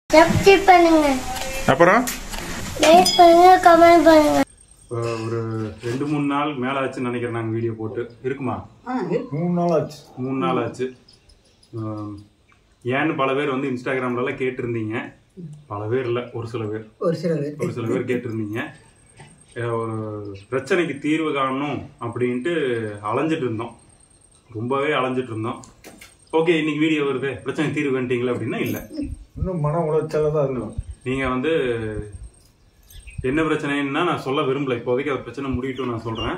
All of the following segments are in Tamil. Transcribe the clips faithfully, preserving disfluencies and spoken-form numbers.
சப்ஸ்கிரைப் பண்ணுங்க. அப்புறம் லைக் பண்ணுங்க, கமெண்ட் பண்ணுங்க. ஒரு ரெண்டு மூணு நாள் மேல ஆச்சு நினைக்கிறேன் நாங்கள் வீடியோ போட்டு. இருக்குமா? மூணு நாள் ஆச்சு மூணு நாள் ஆச்சு. ஏன்னு பல பேர் வந்து இன்ஸ்டாகிராம்லலாம் கேட்டிருந்தீங்க. பல பேர் இல்லை, ஒரு சில பேர் ஒரு சில பேர் ஒரு சில பேர் கேட்டிருந்தீங்க. ஒரு பிரச்சனைக்கு தீர்வு காணணும் அப்படின்ட்டு அலைஞ்சிட்டு இருந்தோம், ரொம்பவே அலைஞ்சிட்டு இருந்தோம். ஓகே, இன்னைக்கு வீடியோ வருது, பிரச்சனை தீர்வு கண்டிங்களா அப்படின்னா இல்லை, இன்னும் மன உளைச்சல தான் இருக்கும். நீங்கள் வந்து என்ன பிரச்சனைன்னா நான் சொல்ல விரும்பல. இப்போதைக்கு அது பிரச்சனை முடியட்டும் நான் சொல்கிறேன்.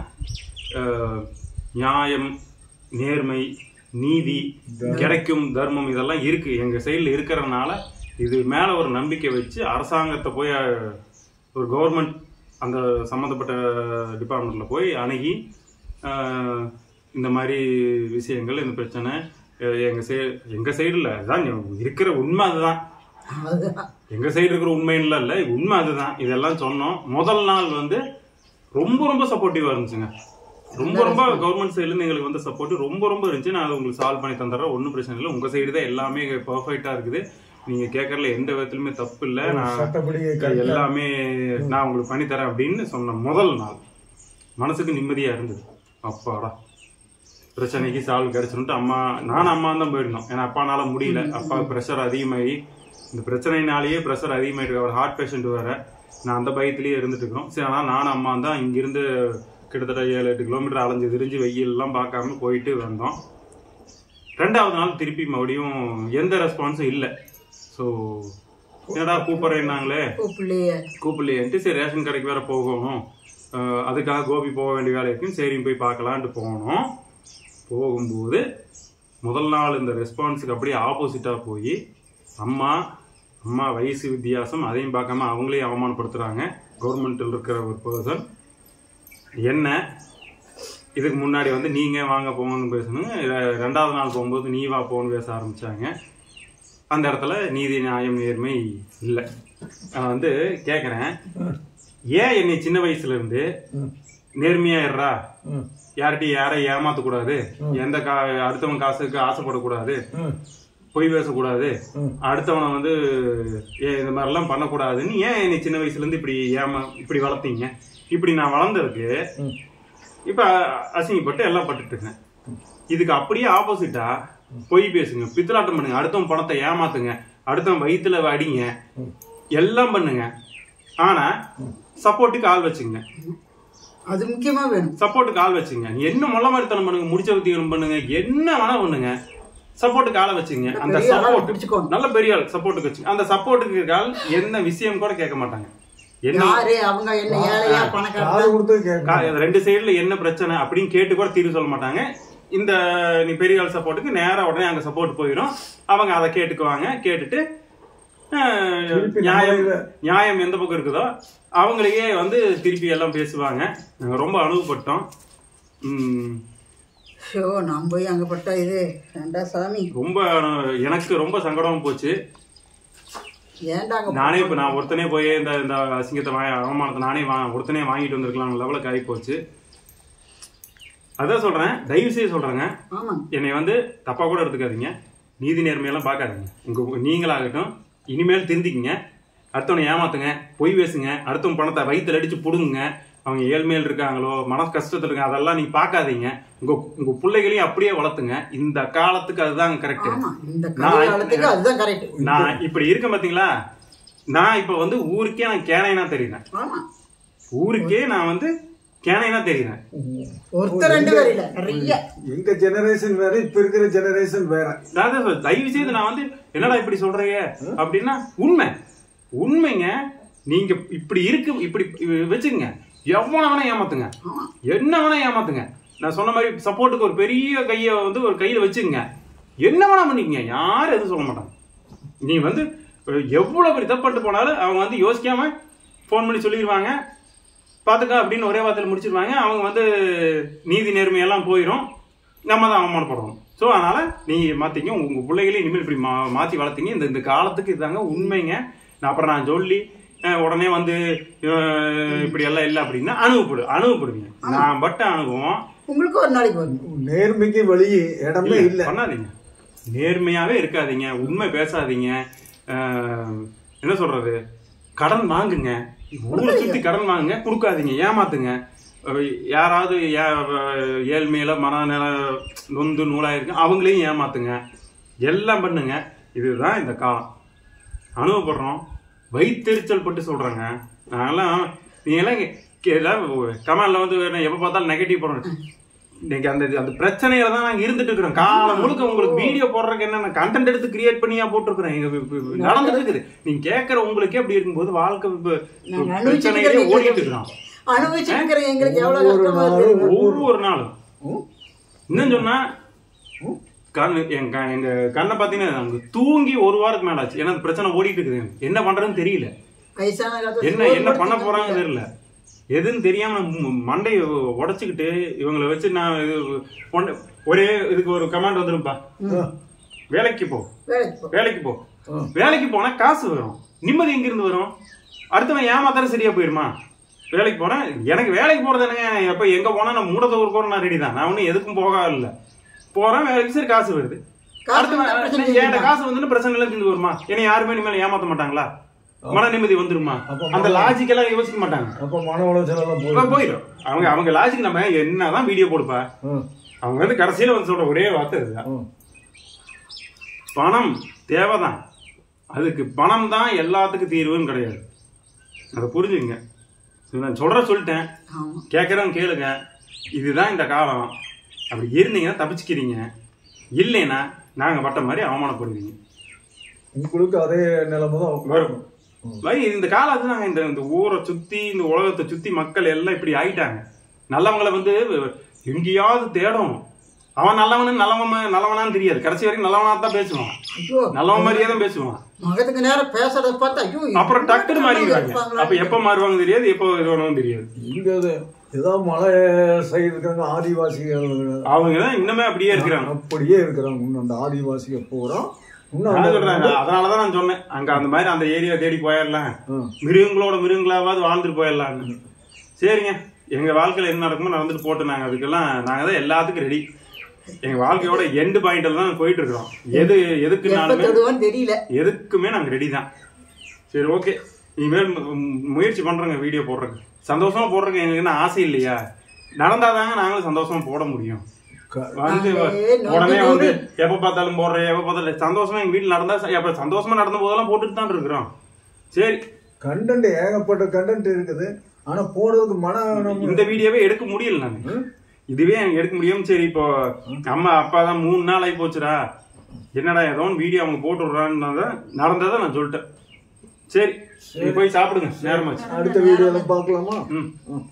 நியாயம், நேர்மை, நீதி கிடைக்கும், தர்மம் இதெல்லாம் இருக்குது எங்கள் சைடில் இருக்கிறதுனால இது மேலே ஒரு நம்பிக்கை வச்சு அரசாங்கத்தை போய் ஒரு கவர்மெண்ட் அந்த சம்மந்தப்பட்ட டிபார்ட்மெண்ட்டில் போய் அணுகி இந்த மாதிரி விஷயங்கள், இந்த பிரச்சனை எங்கள் சை எங்கள் சைடில் அதுதான் இருக்கிற உண்மை. அதுதான் எங்கள் சைடு இருக்கிற உண்மையில இல்லை, உண்மை அதுதான். இதெல்லாம் சொன்னோம். முதல் நாள் வந்து ரொம்ப ரொம்ப சப்போர்ட்டிவாக இருந்துச்சுங்க. ரொம்ப ரொம்ப கவர்மெண்ட் சைட்லேருந்து எங்களுக்கு வந்து சப்போர்ட் ரொம்ப ரொம்ப இருந்துச்சு. நான் அதை உங்களுக்கு சால்வ் பண்ணி தந்துடுறேன், ஒன்றும் பிரச்சனை இல்லை. உங்கள் சைடு தான் எல்லாமே பர்ஃபெக்டாக இருக்குது. நீங்கள் கேட்கறதுல எந்த விதத்துலையுமே தப்பு இல்லை. நான் எல்லாமே நான் உங்களுக்கு பண்ணித்தரேன் அப்படின்னு சொன்ன முதல் நாள் மனசுக்கு நிம்மதியாக இருந்தது. அப்பாடா, பிரச்சனைக்கு சால்வ் கிடைச்சிருந்துட்டு அம்மா நானும் அம்மா தான் போயிருந்தோம். ஏன்னா அப்பானால முடியல, அப்பா ப்ரெஷர் அதிகமாகி, இந்த பிரச்சனைனாலேயே ப்ரெஷர் அதிகமாகிட்டு, அவர் ஹார்ட் பேஷண்ட் வேற. நான் அந்த பயத்திலேயே இருந்துட்டு இருக்கிறோம். சரி, ஆனால் நானும் அம்மா தான் இங்கிருந்து கிட்டத்தட்ட ஏழு எட்டு கிலோமீட்டர் அலைஞ்சு திரிஞ்சு வெயிலெல்லாம் பார்க்காம போயிட்டு வந்தோம். ரெண்டாவது நாள் திருப்பி மறுபடியும் எந்த ரெஸ்பான்ஸும் இல்லை. ஸோ என்னடா கூப்பிட்றேன்னாங்களே, கூப்பிடலையேன்ட்டு சரி ரேஷன் கடைக்கு வேற போகணும், அதுக்காக கோபி போக வேண்டிய வேலை இருக்குன்னு சரி போய் பார்க்கலான்ட்டு போனோம். போகும்போது முதல் நாள் இந்த ரெஸ்பான்ஸுக்கு அப்படியே ஆப்போசிட்டாக போய் அம்மா அம்மா வயசு வித்தியாசம் அதையும் பார்க்காம அவங்களே அவமானப்படுத்துகிறாங்க. கவர்மெண்ட்டில் இருக்கிற ஒரு பர்சன் என்ன இதுக்கு முன்னாடி வந்து நீங்கள் வாங்க போங்கன்னு பேசணுங்க. ரெண்டாவது நாள் போகும்போது நீ வா போன்னு பேச ஆரம்பித்தாங்க. அந்த இடத்துல நீதி, நியாயம், நேர்மை இல்லை. நான் வந்து கேட்குறேன், ஏன் என்னை சின்ன வயசுல இருந்து நேர்மையா இருறா, யார்கிட்டையும் யாரையும் ஏமாத்தக்கூடாது, எந்த கா அடுத்தவன் காசுக்கு ஆசைப்படக்கூடாது, பொய் பேசக்கூடாது, அடுத்தவனை வந்து இந்த மாதிரிலாம் பண்ணக்கூடாதுன்னு ஏன் என்னை சின்ன வயசுல இருந்து இப்படி ஏமா இப்படி வளர்த்தீங்க? இப்படி நான் வளர்ந்ததுக்கு இப்ப அசிங்கப்பட்டு எல்லாம் பட்டுட்டு இருக்கேன். இதுக்கு அப்படியே ஆப்போசிட்டா பொய் பேசுங்க, பித்தலாட்டம் பண்ணுங்க, அடுத்தவன் பணத்தை ஏமாத்துங்க, அடுத்தவன் வயிற்றுல அடிங்க, எல்லாம் பண்ணுங்க. ஆனா சப்போர்ட்டுக்கு ஆள் வச்சுங்க. அது முக்கியமா வேணும். சப்போர்ட்டுக்கு ஆள் வச்சுங்க. நீ என்ன மொள்ள மாதிரித்தனம் பண்ணுங்க, முடிச்ச வித்தியம் பண்ணுங்க, என்ன வேணா பண்ணுங்க, சப்போர்ட்டுக்கு ஆளை வச்சுங்க. அந்த சப்போர்ட் நல்ல பெரிய ஆள் சப்போர்ட்டுக்கு வச்சுங்க. அந்த சப்போர்ட்டுக்கு ஆள் என்ன விஷயம் கூட கேட்க மாட்டாங்க. ரெண்டு சைடுல என்ன பிரச்சனை அப்படின்னு கேட்டு கூட தீர்வு சொல்ல மாட்டாங்க. இந்த நீ பெரிய ஆள் சப்போர்ட்டுக்கு நேரா உடனே அங்க சப்போர்ட் போயிடும். அவங்க அதை கேட்டுக்குவாங்க. கேட்டுட்டு நியாயம் நியாயம் எந்த பக்கம் இருக்குதோ அவங்களையே வந்து திருப்பி எல்லாம் பேசுவாங்க. நாங்க ரொம்ப அனுபவப்பட்டோம். உம் நான் போய் அங்க பட்ட இது சாமி ரொம்ப எனக்கு ரொம்ப சங்கடம் போச்சு. நானே இப்ப நான் ஒருத்தனே போய் இந்த இந்த அசிங்கத்தை அவமானத்தை நானே ஒருத்தனே வாங்கிட்டு வந்திருக்கலாம் லெவலுக்கு ஆகி போச்சு. அதான் சொல்றேன், தயவு செய்து சொல்றேங்க, என்னை வந்து தப்பா கூட எடுத்துக்காதீங்க, நீதி நேர்மையெல்லாம் பார்க்காதீங்க. உங்க நீங்களாகட்டும் இனிமேல் திருந்திக்குங்க. அடுத்தவனை ஏமாத்துங்க, பொய் பேசுங்க, அடுத்தவன் பணத்தை வயிற்றுல அடிச்சு புடுங்க, அவங்க ஏழ்மையில் இருக்காங்களோ மன கஷ்டத்துல இருக்காங்க அதெல்லாம் நீங்க பாக்காதீங்க. உங்க உங்க பிள்ளைகளையும் அப்படியே வளர்த்துங்க. இந்த காலத்துக்கு அதுதான் கரெக்ட். நான் இப்படி இருக்க பாத்தீங்களா, நான் இப்ப வந்து ஊருக்கே நான் கேனைனா தெரியுறேன். ஊருக்கே நான் வந்து கேனைனா தெரியுறேன். எங்க ஜெனரேஷன் வேற, இப்ப இருக்கிற ஜெனரேஷன் வேற. தயவு செய்து நான் வந்து என்னடா இப்படி சொல்றீங்க அப்படின்னா உண்மை உண்மைங்க. நீங்க இப்படி இருக்கு இப்படி வச்சுங்க, எவ்வளவு வேணா ஏமாத்துங்க, என்ன வேணா ஏமாத்துங்க. நான் சொன்ன மாதிரி சப்போர்ட்டுக்கு ஒரு பெரிய கைய வந்து ஒரு கையில வச்சுங்க, என்ன வேணா பண்ணிக்கங்க, யாரும் எதுவும் சொல்ல மாட்டாங்க. நீ வந்து எவ்வளவு பெரிய தப்பு போனாலும் அவங்க வந்து யோசிக்காம போன் பண்ணி சொல்லிடுவாங்க, பாத்துக்க அப்படின்னு ஒரே வார்த்தையில முடிச்சிருவாங்க. அவங்க வந்து நீதி நேர்மையெல்லாம் போயிடும், நம்ம தான் அவமானப்படுறோம். ஸோ அதனால நீங்க மாத்திங்க, உங்க பிள்ளைகளையும் இனிமேல் இப்படி மா மாத்தி வளர்த்தீங்க. இந்த இந்த காலத்துக்கு இதுதாங்க உண்மைங்க. நான் அப்புறம் நான் சொல்லி உடனே வந்து இப்படி எல்லாம் இல்லை அப்படின்னா அனுபவப்படு அனுபவப்படுவீங்க. நான் பட்ட அனுபவம் உங்களுக்கு ஒரு நாளைக்கு வரும். நேர்மைக்கு வழி இடமே இல்லை. பண்ணாதீங்க, நேர்மையாவே இருக்காதீங்க, உண்மை பேசாதீங்க. சொல்றது, கடன் வாங்குங்க, ஊரை சுத்தி கடன் வாங்குங்க, கொடுக்காதீங்க, ஏமாத்துங்க. யாராவது ஏழ்மையில மனநில நொந்து நூலாயிருக்கு அவங்களையும் ஏமாத்துங்க, எல்லாம் பண்ணுங்க. இதுதான் இந்த காலம். அனுபவப்படுறோம், வயிற்றுச்சல் பட்டு சொல்றாங்க. நாங்கெல்லாம் நீங்க எல்லாம் கமெண்ட்ல வந்து எப்ப பார்த்தாலும் நெகட்டிவ் போடுறோம். இன்னைக்கு அந்த அந்த பிரச்சனையில தான் நாங்க இருந்துட்டு இருக்கிறோம். காலம் முழுக்க உங்களுக்கு வீடியோ போடுறதுக்கு என்ன கண்டென்ட் எடுத்து கிரியேட் பண்ணியா போட்டுருக்கிறேன். எங்க நடந்துட்டு இருக்குது. நீங்க கேட்கற உங்களுக்கே அப்படி இருக்கும்போது வாழ்க்கை பிரச்சனையிலே ஓடிட்டு இருக்கிறோம். ஒவ்வொரு நாளும் இன்னும் சொன்னா கண் எங்க எங்க கண்ணை பாத்தீங்கன்னா தூங்கி ஒரு வாரத்துக்கு மேல ஆச்சு. ஏன்னா பிரச்சனை ஓடிட்டு இருக்குது. என்ன பண்றதுன்னு தெரியல, என்ன என்ன பண்ண போறாங்கன்னு தெரியல, எதுன்னு தெரியாம மண்டையை உடைச்சுக்கிட்டு இவங்களை வச்சு நான் ஒரே இதுக்கு ஒரு கமாண்ட் வந்துருப்பா, வேலைக்கு போ வேலைக்கு போ. வேலைக்கு போனா காசு வரும், நிம்மதி எங்கிருந்து வரும்? அடுத்தவன் ஏமாத்தாலும் சரியா போயிருமா? வேலைக்கு போறேன், எனக்கு வேலைக்கு போறது என்னங்க, எப்ப எங்க போனா நான் மூடத்தை ஒரு போற நான் ரெடி தான், நான் ஒன்னும் எதுக்கும் போக இல்ல. போறேன் வேலைக்கு, சரி காசு வருது, அடுத்த என் காசு வந்து பிரச்சனை எல்லாம் தீர்ந்து வருமா? ஏன்னா யாருமே இனிமேல் ஏமாத்த மாட்டாங்களா? மன நிம்மதி வந்துருமா? அந்த லாஜிக் எல்லாம் யோசிக்க மாட்டாங்க, போயிடும். அவங்க அவங்க லாஜிக் நம்ம என்னதான் வீடியோ போடுப்பா, அவங்க வந்து கடைசியில வந்து சொல்ற ஒரே வார்த்தை இதுதான், பணம் தேவைதான், அதுக்கு பணம் தான் எல்லாத்துக்கும் தீர்வுன்னு கிடையாது. அதை புரிஞ்சுங்க. நான் சொல்ற சொல்லிட்டேன், கேட்கறவங்க கேளுங்க. இதுதான் இந்த காலம். அப்படி இருந்தீங்கன்னா தப்பிச்சுக்கிறீங்க, இல்லைன்னா நாங்க பட்ட மாதிரி அவமானப்படுவீங்க. உங்களுக்கு அதே நிலைமை தான் வரும். இந்த காலத்துல நாங்க இந்த இந்த ஊரை சுத்தி இந்த உலகத்தை சுத்தி மக்கள் எல்லாம் இப்படி ஆயிட்டாங்க. நல்லவங்களை வந்து எங்கேயாவது தேடணும். அவன் நல்லவனு நல்லவன் நல்லவனான்னு தெரியாது, கடைசி வரைக்கும் நல்லவனா தான் பேசுவான், நல்லவன் மாதிரியே தான் பேசுவான். மகத்துக்கு நேரம் பேசுறத பார்த்தா அப்புறம் டக்குன்னு மாறிடுவாங்க. அப்ப எப்ப மாறுவாங்க தெரியாது, எப்போ இது வேணும் தெரியாது. இங்க ஏதோ மலை சைடு இருக்காங்க ஆதிவாசிகள், அவங்க தான் இன்னுமே அப்படியே இருக்கிறாங்க, அப்படியே இருக்கிறாங்க. அந்த ஆதிவாசிகள் போறோம் சொல்றாங்க. அதனாலதான் நான் சொன்னேன், அங்க அந்த மாதிரி அந்த ஏரியா தேடி போயிடலாம், மிருகங்களோட மிருகங்களாவது வாழ்ந்துட்டு போயிடலாம்னு. சரிங்க, எங்க வாழ்க்கையில என்ன நடக்குமோ நடந்துட்டு போட்டு நாங்க அதுக்கெல்லாம் நாங்க தான் எல்லாத்துக்கும் ரெடி. எங்க வாழ்க்கையோட எண்டு பாயிண்ட்ல தான் போயிட்டு இருக்கிறோம். எது எதுக்குனாலுமே தெரியல, எதுக்குமே நாங்க ரெடி தான். சரி, ஓகே, இனிமேல் முயற்சி பண்றோங்க வீடியோ போடுறதுக்கு. சந்தோஷமா போடுறதுக்கு எங்களுக்கு என்ன ஆசை இல்லையா? நடந்தாதாங்க நாங்களும் சந்தோஷமா போட முடியும். வந்து உடனே வந்து எப்ப பார்த்தாலும் போடுறேன், எப்ப பார்த்தாலும் சந்தோஷமா எங்க வீட்டுல நடந்தா எப்ப சந்தோஷமா நடந்த போதெல்லாம் போட்டுட்டு தான் இருக்கிறோம். சரி, கண்டென்ட் ஏகப்பட்ட கண்டென்ட் இருக்குது, ஆனா போடுறதுக்கு மன இந்த வீடியோவே எடுக்க முடியல. நானு இதுவே எடுக்க முடியும். சரி, இப்போ அம்மா அப்பா தான் மூணு நாள் ஆகி போச்சுடா, என்னடா ஏதோ வீடியோ அவங்க போட்டு விடுறான்னு நடந்ததை நான் சொல்லிட்டேன். சரி, போய் சாப்பிடுங்க, நேரமாச்சு. அடுத்த வீடியோல பாக்கலாமா?